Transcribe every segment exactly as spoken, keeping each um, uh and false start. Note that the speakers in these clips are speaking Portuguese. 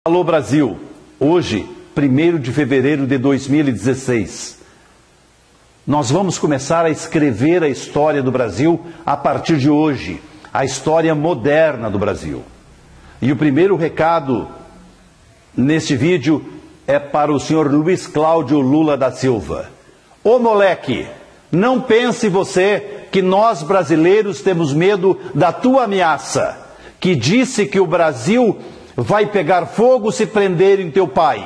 Alô Brasil, hoje, primeiro de fevereiro de dois mil e dezesseis, nós vamos começar a escrever a história do Brasil a partir de hoje, a história moderna do Brasil. E o primeiro recado neste vídeo é para o senhor Luiz Cláudio Lula da Silva. Ô moleque, não pense você que nós brasileiros temos medo da tua ameaça, que disse que o Brasil vai pegar fogo se prenderem teu pai.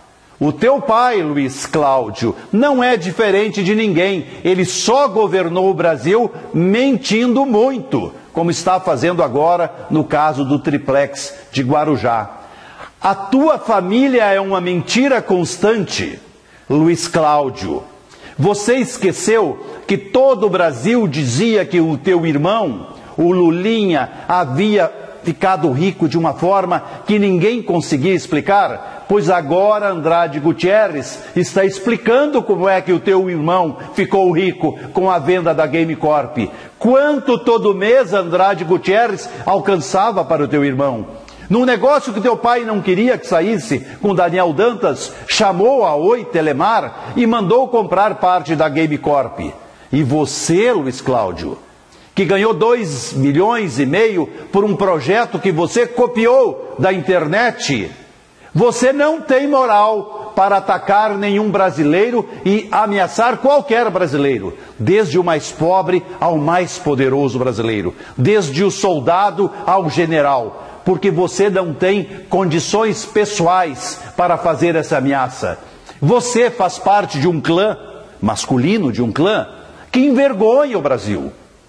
O teu pai, Luiz Cláudio, não é diferente de ninguém. Ele só governou o Brasil mentindo muito, como está fazendo agora no caso do triplex de Guarujá. A tua família é uma mentira constante, Luiz Cláudio. Você esqueceu que todo o Brasil dizia que o teu irmão, o Lulinha, havia ficado rico de uma forma que ninguém conseguia explicar? Pois agora Andrade Gutierrez está explicando como é que o teu irmão ficou rico com a venda da Game Corp. Quanto todo mês Andrade Gutierrez alcançava para o teu irmão? Num negócio que teu pai não queria que saísse com Daniel Dantas, chamou a Oi Telemar e mandou comprar parte da Game Corp. E você, Luiz Cláudio, que ganhou dois milhões e meio por um projeto que você copiou da internet, você não tem moral para atacar nenhum brasileiro e ameaçar qualquer brasileiro, desde o mais pobre ao mais poderoso brasileiro, desde o soldado ao general, porque você não tem condições pessoais para fazer essa ameaça. Você faz parte de um clã masculino, de um clã que envergonha o Brasil,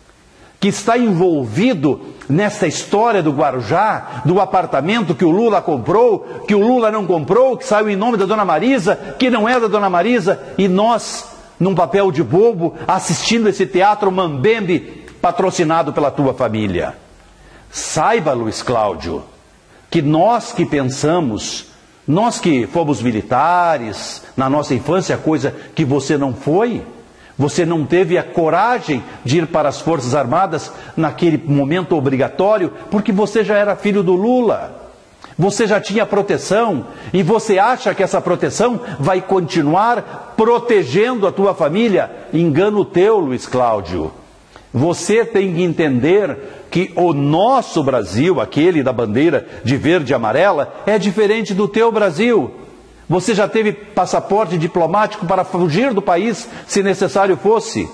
que está envolvido nessa história do Guarujá, do apartamento que o Lula comprou, que o Lula não comprou, que saiu em nome da Dona Marisa, que não é da Dona Marisa, e nós, num papel de bobo, assistindo esse teatro mambembe patrocinado pela tua família. Saiba, Luiz Cláudio, que nós que pensamos, nós que fomos militares na nossa infância, coisa que você não foi, você não teve a coragem de ir para as Forças Armadas naquele momento obrigatório, porque você já era filho do Lula. Você já tinha proteção e você acha que essa proteção vai continuar protegendo a tua família? Engano teu, Luiz Cláudio. Você tem que entender que o nosso Brasil, aquele da bandeira de verde e amarela, é diferente do teu Brasil. Você já teve passaporte diplomático para fugir do país, se necessário fosse.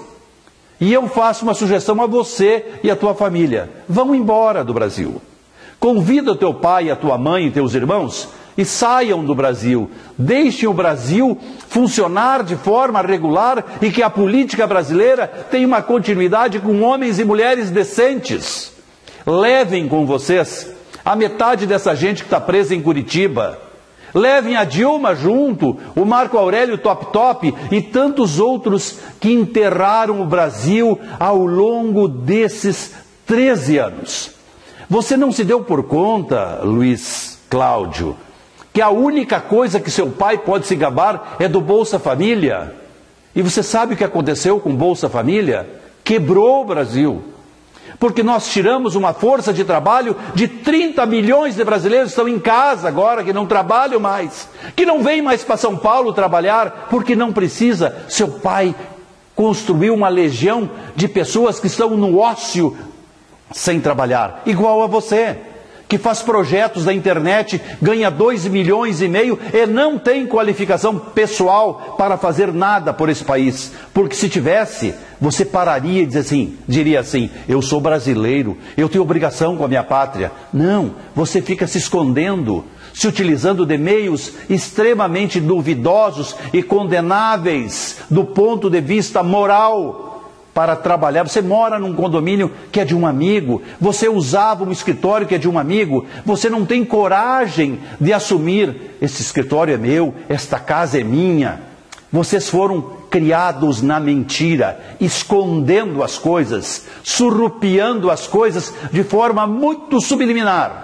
E eu faço uma sugestão a você e a tua família. Vão embora do Brasil. Convida o teu pai, a tua mãe e teus irmãos e saiam do Brasil. Deixem o Brasil funcionar de forma regular e que a política brasileira tenha uma continuidade com homens e mulheres decentes. Levem com vocês a metade dessa gente que está presa em Curitiba. Levem a Dilma junto, o Marco Aurélio Top Top e tantos outros que enterraram o Brasil ao longo desses treze anos. Você não se deu por conta, Luiz Cláudio, que a única coisa que seu pai pode se gabar é do Bolsa Família? E você sabe o que aconteceu com o Bolsa Família? Quebrou o Brasil. Porque nós tiramos uma força de trabalho de trinta milhões de brasileiros que estão em casa agora, que não trabalham mais, que não vêm mais para São Paulo trabalhar, porque não precisa. Seu pai construiu uma legião de pessoas que estão no ócio sem trabalhar, igual a você, que faz projetos da internet, ganha dois milhões e meio e não tem qualificação pessoal para fazer nada por esse país. Porque se tivesse, você pararia e dizer assim, diria assim, eu sou brasileiro, eu tenho obrigação com a minha pátria. Não, você fica se escondendo, se utilizando de meios extremamente duvidosos e condenáveis do ponto de vista moral para trabalhar. Você mora num condomínio que é de um amigo, você usava um escritório que é de um amigo, você não tem coragem de assumir, esse escritório é meu, esta casa é minha. Vocês foram criados na mentira, escondendo as coisas, surrupiando as coisas de forma muito subliminar.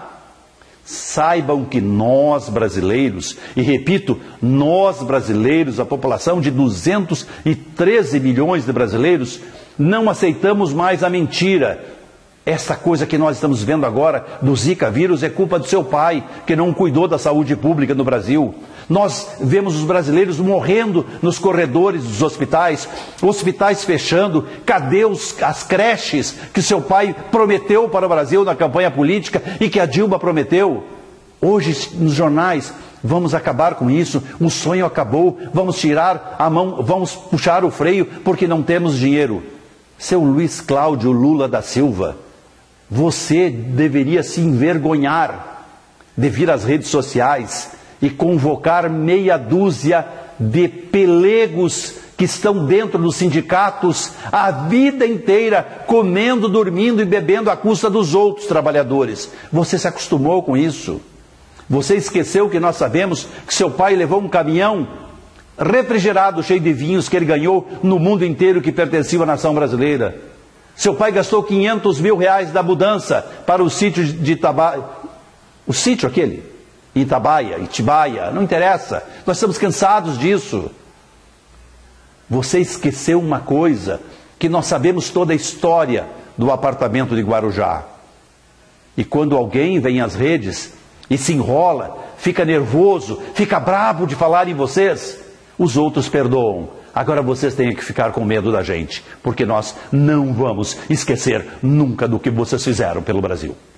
Saibam que nós brasileiros, e repito, nós brasileiros, a população de duzentos e treze milhões de brasileiros, não aceitamos mais a mentira. Essa coisa que nós estamos vendo agora do Zika vírus é culpa do seu pai, que não cuidou da saúde pública no Brasil. Nós vemos os brasileiros morrendo nos corredores dos hospitais, hospitais fechando. Cadê os, as creches que seu pai prometeu para o Brasil na campanha política e que a Dilma prometeu? Hoje, nos jornais, vamos acabar com isso, o sonho acabou, vamos tirar a mão, vamos puxar o freio porque não temos dinheiro. Seu Luiz Cláudio Lula da Silva, você deveria se envergonhar de vir às redes sociais e convocar meia dúzia de pelegos que estão dentro dos sindicatos a vida inteira, comendo, dormindo e bebendo à custa dos outros trabalhadores. Você se acostumou com isso? Você esqueceu que nós sabemos que seu pai levou um caminhão refrigerado, cheio de vinhos que ele ganhou no mundo inteiro que pertencia à nação brasileira? Seu pai gastou quinhentos mil reais da mudança para o sítio de Itabaia, o sítio aquele, Itabaia, Itibaia, não interessa, nós estamos cansados disso. Você esqueceu uma coisa, que nós sabemos toda a história do apartamento de Guarujá. E quando alguém vem às redes e se enrola, fica nervoso, fica bravo de falar em vocês, os outros perdoam. Agora vocês têm que ficar com medo da gente, porque nós não vamos esquecer nunca do que vocês fizeram pelo Brasil.